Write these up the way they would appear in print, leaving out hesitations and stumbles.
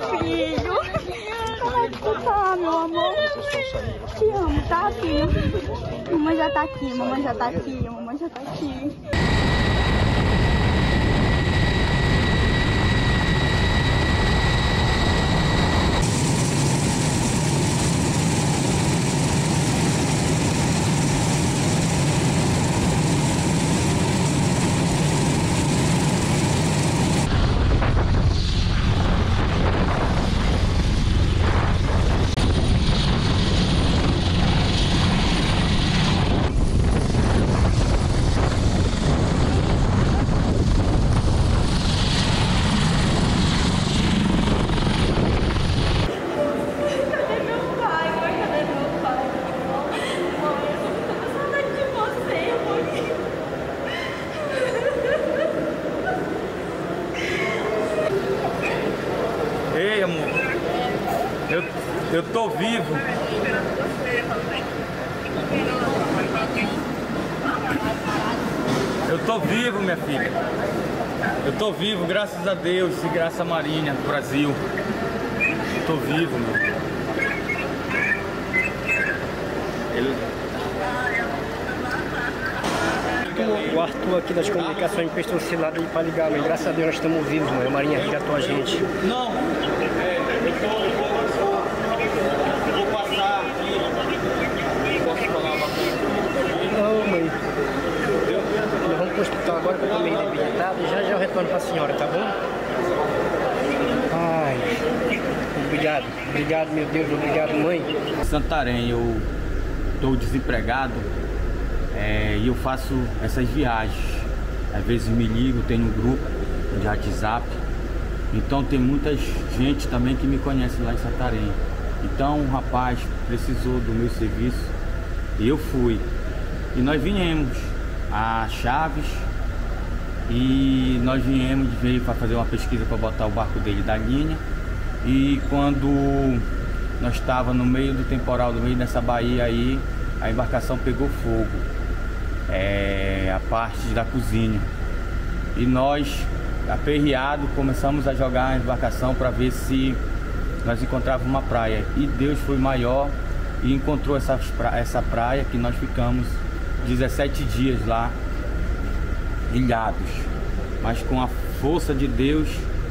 filho. Como é que tu tá, meu amor? Te amo, tá, filho? Mamãe já tá aqui, mamãe já tá aqui, mamãe já tá aqui. Ei, amor, eu tô vivo. Eu tô vivo, minha filha. Eu tô vivo, graças a Deus e graças a Marinha do Brasil. Eu tô vivo, meu. O Arthur aqui das comunicações prestou o celular aí pra ligar, mas graças a Deus nós estamos vivos, mãe. A Marinha resgatou a gente. Não, eu vou passar aqui. Posso falar uma coisa? Não, mãe. Nós vamos pro hospital agora que eu tô meio debilitado e já eu retorno pra senhora, tá bom? Ai, obrigado, meu Deus, obrigado, mãe. Santarém, eu estou desempregado e eu faço essas viagens. Às vezes me ligo, tenho um grupo de WhatsApp. Então tem muita gente também que me conhece lá em Santarém. Então um rapaz precisou do meu serviço e eu fui. E nós viemos a Chaves e nós veio para fazer uma pesquisa para botar o barco dele da linha. E quando nós estávamos no meio do temporal, no meio dessa baía aí, a embarcação pegou fogo, a parte da cozinha. E nós, aperreados, começamos a jogar a embarcação para ver se nós encontrávamos uma praia. E Deus foi maior e encontrou essa praia que nós ficamos 17 dias lá, ilhados. Mas com a força de Deus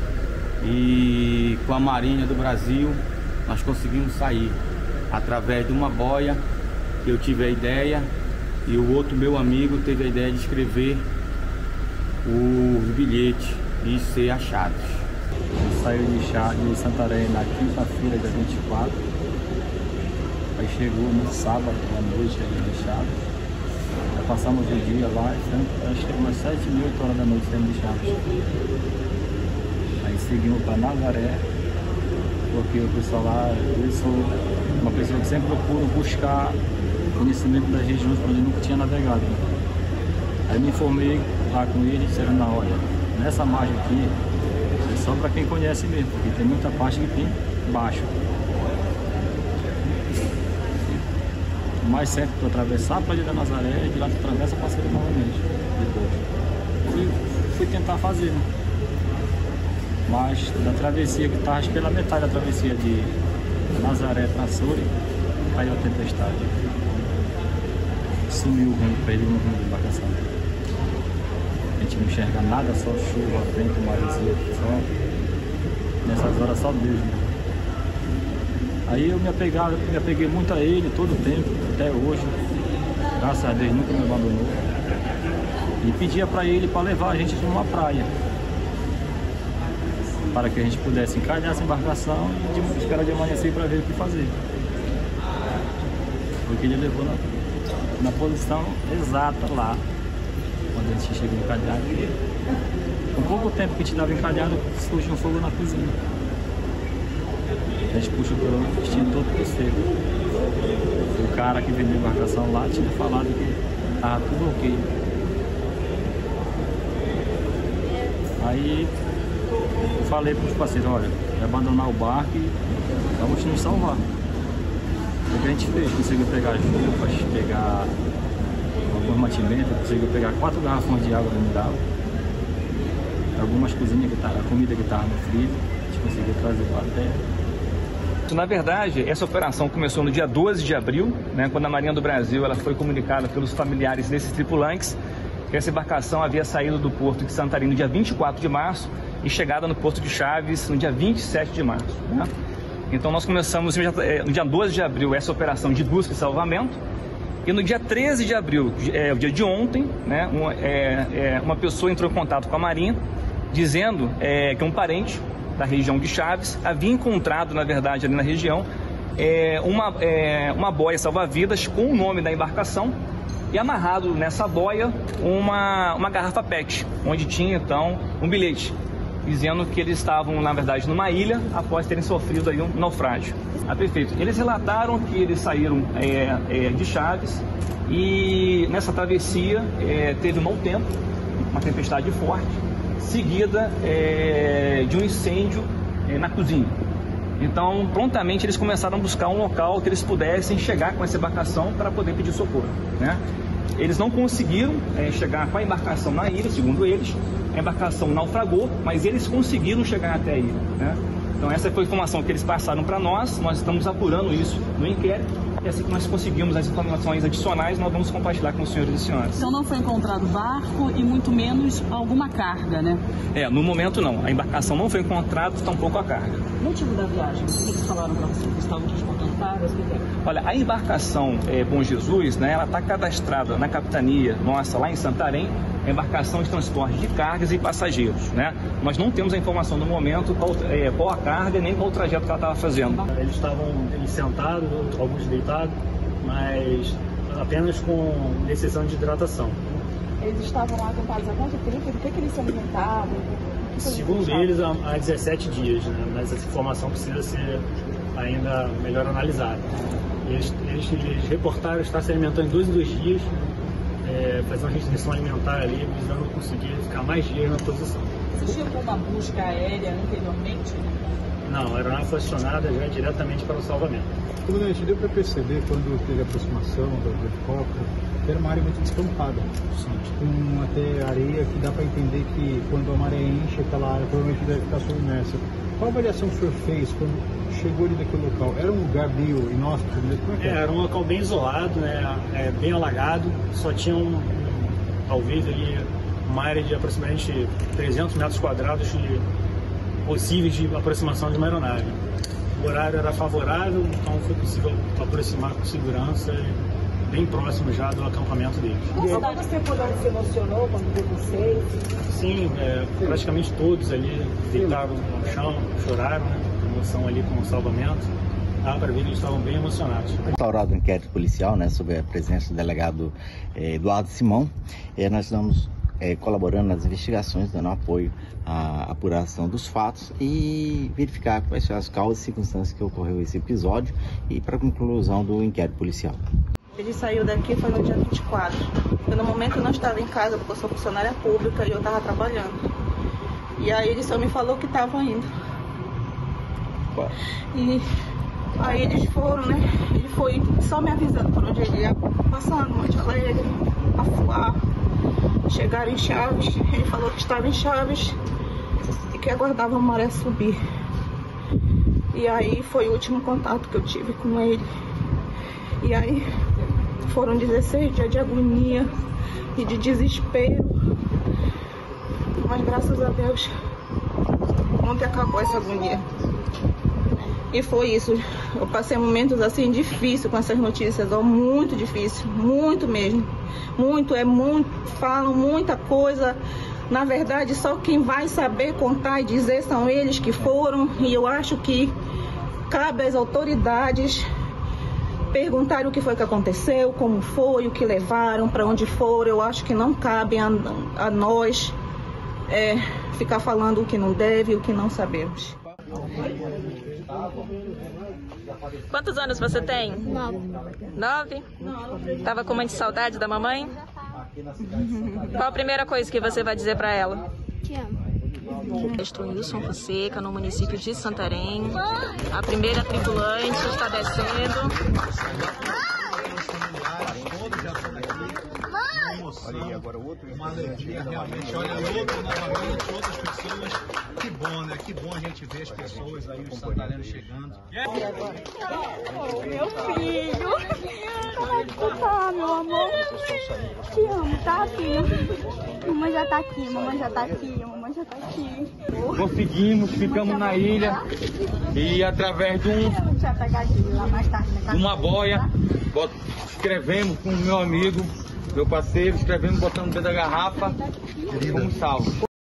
e com a Marinha do Brasil, nós conseguimos sair através de uma boia. Eu tive a ideia e o outro meu amigo teve a ideia de escrever o bilhete e ser achados. Saiu de Santarém na quinta-feira, dia 24. Aí chegou no sábado à noite aí de Chaves. Já passamos o dia lá, acho que umas 7, 8 horas da noite saindo de Chaves. Aí seguimos para Nazaré, porque o pessoal lá, eu sou uma pessoa que sempre procura buscar conhecimento das regiões onde eu nunca tinha navegado. Aí me informei lá com eles, disseram na hora, nessa margem aqui é só para quem conhece mesmo, porque tem muita parte que tem baixo. O mais certo para atravessar a Praia da Nazaré e de lá tu atravessa a Passeira novamente, depois. Fui tentar fazer, né? Mas da travessia que estava pela metade da travessia de Nazaré para Açores, caiu a tempestade. Sumiu o rumo, perdeu o rumo da embarcação. A gente não enxerga nada, só chuva, vento, maresia, só nessas horas só Deus, né? Aí eu me apeguei muito a ele todo o tempo, até hoje. Graças a Deus nunca me abandonou. E pedia para ele para levar a gente numa praia, para que a gente pudesse encalhar essa embarcação e esperar de amanhecer para ver o que fazer. Porque ele levou na posição exata lá, quando a gente chegou encalhado. Com pouco tempo que a gente estava encalhado, surgiu um fogo na cozinha. A gente puxou pelo extintor todo seco. O cara que vendeu a embarcação lá tinha falado que estava tudo ok. Aí eu falei para os parceiros, olha, vai abandonar o barco e vamos nos salvar. O que a gente fez? Conseguiu pegar as roupas, pegar alguns mantimentos, conseguiu pegar 4 garrafões de água mineral, algumas cozinhas que a comida que estava no freezer, a gente conseguir trazer para a terra. Na verdade, essa operação começou no dia 12 de abril, né, quando a Marinha do Brasil ela foi comunicada pelos familiares desses tripulantes que essa embarcação havia saído do porto de Santarém no dia 24 de março e chegada no porto de Chaves no dia 27 de março. Né? Então nós começamos no dia 12 de abril essa operação de busca e salvamento e no dia 13 de abril, o dia de ontem, né, uma pessoa entrou em contato com a Marinha dizendo que um parente da região de Chaves havia encontrado, na verdade, ali na região, uma boia salva-vidas com o nome da embarcação e amarrado nessa boia uma garrafa PET, onde tinha, então, um bilhete, dizendo que eles estavam, na verdade, numa ilha após terem sofrido aí um naufrágio. Perfeito. Eles relataram que eles saíram de Chaves e nessa travessia teve um mau tempo, uma tempestade forte, seguida de um incêndio na cozinha. Então, prontamente eles começaram a buscar um local que eles pudessem chegar com essa embarcação para poder pedir socorro, né? Eles não conseguiram chegar com a embarcação na ilha, segundo eles. A embarcação naufragou, mas eles conseguiram chegar até a ilha, né? Então, essa foi a informação que eles passaram para nós. Nós estamos apurando isso no inquérito. E assim que nós conseguimos as informações adicionais, nós vamos compartilhar com os senhores e senhoras. Então não foi encontrado barco e muito menos alguma carga, né? No momento não. A embarcação não foi encontrada, tampouco a carga. O motivo da viagem? O que eles falaram para você? Eles estavam transportando cargas? Olha, a embarcação Bom Jesus, né, ela está cadastrada na capitania nossa lá em Santarém, a embarcação de transporte de cargas e passageiros, né? Nós não temos a informação no momento qual a carga nem qual o trajeto que ela estava fazendo. Eles estavam sentados, alguns deitados, mas apenas com necessidade de hidratação. Eles estavam lá acampados há quanto tempo? Do que eles se alimentavam? Segundo eles, há 17 dias, né? Mas essa informação precisa ser ainda melhor analisada. Eles reportaram estar se alimentando em 2 em 2 dias, fazer uma restrição alimentar ali, visando conseguir ficar mais dias na posição. Existiu alguma busca aérea anteriormente? Não, a aeronave foi acionada já diretamente para o salvamento. Comandante, deu para perceber quando teve a aproximação do helicóptero que era uma área muito descampada, com até areia que dá para entender que quando a maré enche, aquela área provavelmente deve ficar submersa. Qual avaliação o senhor fez quando chegou ali naquele local? Era um lugar meio inóspito mesmo? Como é que era? Era um local bem isolado, né? Bem alagado, só tinha talvez ali uma área de aproximadamente 300 metros quadrados possíveis de aproximação de uma aeronave. O horário era favorável, então foi possível aproximar com segurança, bem próximo já do acampamento deles. Alguns tripulantes se emocionou quando viu vocês? Sim, praticamente todos ali deitaram no chão, choraram, né? Emoção ali com o salvamento. Dá para ver que eles estavam bem emocionados. Instaurado um inquérito policial, né, sob a presença do delegado Eduardo Simão, nós estamos colaborando nas investigações, dando apoio à apuração dos fatos e verificar quais são as causas e circunstâncias que ocorreu esse episódio e para a conclusão do inquérito policial. Ele saiu daqui foi no dia 24. Eu, no momento eu não estava em casa porque eu sou funcionária pública e eu estava trabalhando. E aí ele só me falou que estava indo. E aí eles foram, né? Ele foi só me avisando por onde ele ia passar, no Monte Alegre, Afuá. Chegaram em Chaves, ele falou que estava em Chaves e que aguardava a maré subir. E aí foi o último contato que eu tive com ele. E aí foram 16 dias de agonia e de desespero. Mas graças a Deus ontem acabou essa agonia. E foi isso. Eu passei momentos assim difíceis com essas notícias, ó, muito difícil, muito mesmo. Muito, falam muita coisa. Na verdade, só quem vai saber contar e dizer são eles que foram. E eu acho que cabe às autoridades perguntarem o que foi que aconteceu, como foi, o que levaram, para onde foram. Eu acho que não cabe a nós ficar falando o que não deve, o que não sabemos. Quantos anos você tem? 9. 9? Tava com muita saudade da mamãe? Qual a primeira coisa que você vai dizer para ela? Te amo. Mestre Wilson Fonseca, no município de Santarém. A primeira tripulante está descendo. emoção, uma alegria realmente. Olha, outro novamente, outras pessoas. Que bom, né? Que bom a gente ver as pessoas aí, os santarenos chegando. Meu filho! Como é que tu tá, meu amor? Te amo, tá, filho? Mamãe já tá aqui, mamãe já tá aqui, mamãe já tá aqui. Conseguimos, ficamos na ilha e através de uma boia, escrevemos com o meu amigo, meu parceiro, escrevemos, botamos dentro da garrafa e fomos salvos.